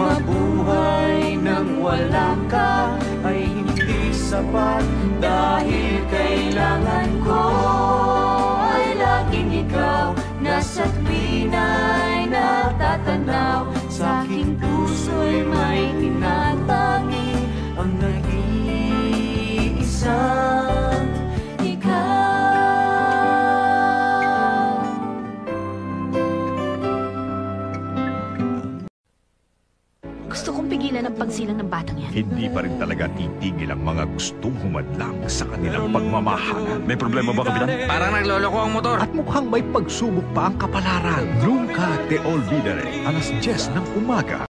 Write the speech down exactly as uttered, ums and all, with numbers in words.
Mabuhay nang wala ka ay hindi sapat, dahil kailangan ko ay laging ikaw. Nasa tuwina'y natatanaw, sa aking puso'y may tinatangi ang nag-iisang ikaw. Gusto kong pigilan ang pagsilang ng batang yan. Hindi pa rin talaga titigil ang mga gustong humadlang sa kanilang pagmamahalan. May problema ba, Kapitan? Parang nagloloko ang motor. At mukhang may pagsubok pa ang kapalaran. Nunca te olvidaré, alas diyes ng umaga.